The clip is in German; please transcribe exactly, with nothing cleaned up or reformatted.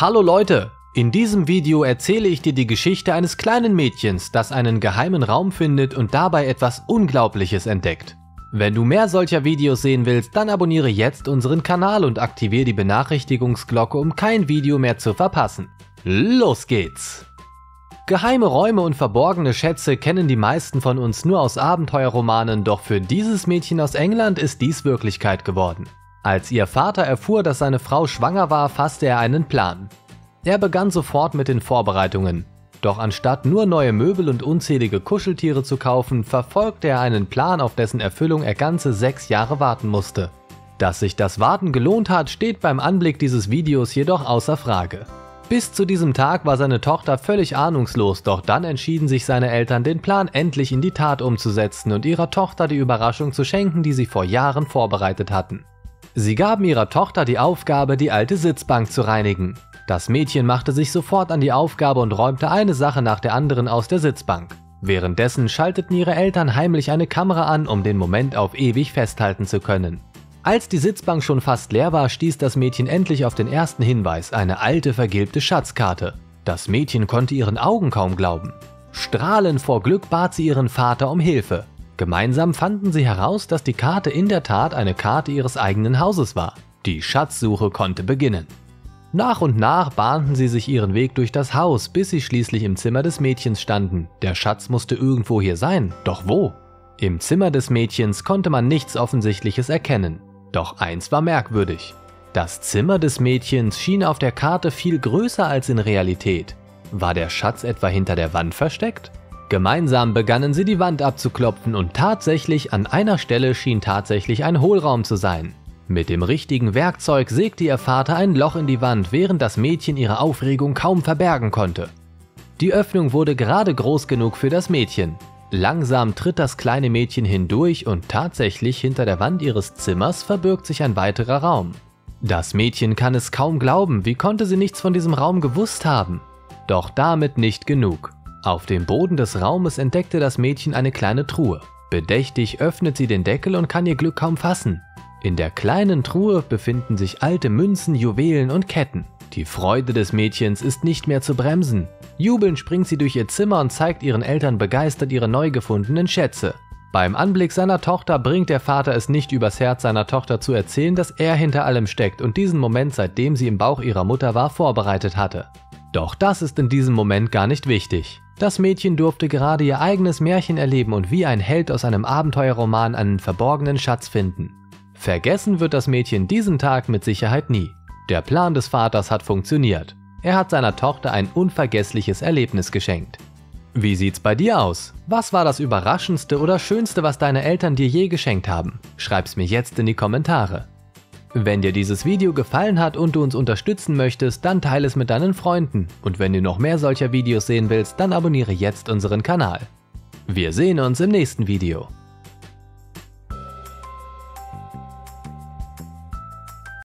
Hallo Leute! In diesem Video erzähle ich dir die Geschichte eines kleinen Mädchens, das einen geheimen Raum findet und dabei etwas Unglaubliches entdeckt. Wenn du mehr solcher Videos sehen willst, dann abonniere jetzt unseren Kanal und aktiviere die Benachrichtigungsglocke, um kein Video mehr zu verpassen. Los geht's! Geheime Räume und verborgene Schätze kennen die meisten von uns nur aus Abenteuerromanen, doch für dieses Mädchen aus England ist dies Wirklichkeit geworden. Als ihr Vater erfuhr, dass seine Frau schwanger war, fasste er einen Plan. Er begann sofort mit den Vorbereitungen. Doch anstatt nur neue Möbel und unzählige Kuscheltiere zu kaufen, verfolgte er einen Plan, auf dessen Erfüllung er ganze sechs Jahre warten musste. Dass sich das Warten gelohnt hat, steht beim Anblick dieses Videos jedoch außer Frage. Bis zu diesem Tag war seine Tochter völlig ahnungslos, doch dann entschieden sich seine Eltern, den Plan endlich in die Tat umzusetzen und ihrer Tochter die Überraschung zu schenken, die sie vor Jahren vorbereitet hatten. Sie gaben ihrer Tochter die Aufgabe, die alte Sitzbank zu reinigen. Das Mädchen machte sich sofort an die Aufgabe und räumte eine Sache nach der anderen aus der Sitzbank. Währenddessen schalteten ihre Eltern heimlich eine Kamera an, um den Moment auf ewig festhalten zu können. Als die Sitzbank schon fast leer war, stieß das Mädchen endlich auf den ersten Hinweis, eine alte vergilbte Schatzkarte. Das Mädchen konnte ihren Augen kaum glauben. Strahlend vor Glück bat sie ihren Vater um Hilfe. Gemeinsam fanden sie heraus, dass die Karte in der Tat eine Karte ihres eigenen Hauses war. Die Schatzsuche konnte beginnen. Nach und nach bahnten sie sich ihren Weg durch das Haus, bis sie schließlich im Zimmer des Mädchens standen. Der Schatz musste irgendwo hier sein, doch wo? Im Zimmer des Mädchens konnte man nichts Offensichtliches erkennen. Doch eins war merkwürdig. Das Zimmer des Mädchens schien auf der Karte viel größer als in Realität. War der Schatz etwa hinter der Wand versteckt? Gemeinsam begannen sie die Wand abzuklopfen und tatsächlich an einer Stelle schien tatsächlich ein Hohlraum zu sein. Mit dem richtigen Werkzeug sägte ihr Vater ein Loch in die Wand, während das Mädchen ihre Aufregung kaum verbergen konnte. Die Öffnung wurde gerade groß genug für das Mädchen. Langsam tritt das kleine Mädchen hindurch und tatsächlich hinter der Wand ihres Zimmers verbirgt sich ein weiterer Raum. Das Mädchen kann es kaum glauben, wie konnte sie nichts von diesem Raum gewusst haben? Doch damit nicht genug. Auf dem Boden des Raumes entdeckte das Mädchen eine kleine Truhe. Bedächtig öffnet sie den Deckel und kann ihr Glück kaum fassen. In der kleinen Truhe befinden sich alte Münzen, Juwelen und Ketten. Die Freude des Mädchens ist nicht mehr zu bremsen. Jubelnd springt sie durch ihr Zimmer und zeigt ihren Eltern begeistert ihre neu gefundenen Schätze. Beim Anblick seiner Tochter bringt der Vater es nicht übers Herz, seiner Tochter zu erzählen, dass er hinter allem steckt und diesen Moment, seitdem sie im Bauch ihrer Mutter war, vorbereitet hatte. Doch das ist in diesem Moment gar nicht wichtig. Das Mädchen durfte gerade ihr eigenes Märchen erleben und wie ein Held aus einem Abenteuerroman einen verborgenen Schatz finden. Vergessen wird das Mädchen diesen Tag mit Sicherheit nie. Der Plan des Vaters hat funktioniert. Er hat seiner Tochter ein unvergessliches Erlebnis geschenkt. Wie sieht's bei dir aus? Was war das Überraschendste oder Schönste, was deine Eltern dir je geschenkt haben? Schreib's mir jetzt in die Kommentare. Wenn dir dieses Video gefallen hat und du uns unterstützen möchtest, dann teile es mit deinen Freunden. Und wenn du noch mehr solcher Videos sehen willst, dann abonniere jetzt unseren Kanal. Wir sehen uns im nächsten Video.